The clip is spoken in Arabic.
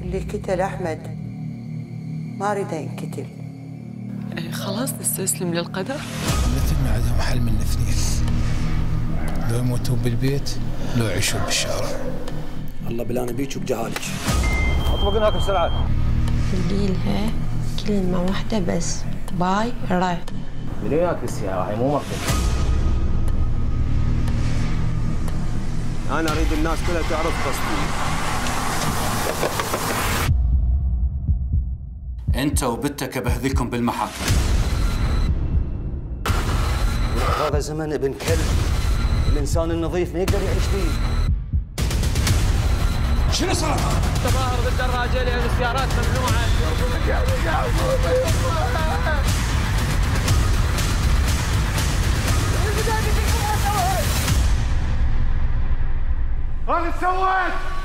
اللي قتل أحمد ما أريده ينقتل. خلاص نستسلم للقدر. مثل ما عندهم حل من الاثنين، لو يموتوا بالبيت لو يعيشوا بالشارع. الله بلانا بيك وبجهالك. اطبق هناك بسرعه. قوليلها كلمة واحدة بس، باي راي. من وياك بالسياره هاي مو مكتب. انا اريد الناس كلها تعرف قصدي. انت وبنتك بهذلكم بالمحاكم. هذا زمن ابن كلب، الانسان النظيف ما يقدر يعيش فيه. شنو صار؟ تظاهر بالدراجه لان السيارات ممنوعه. انا سويت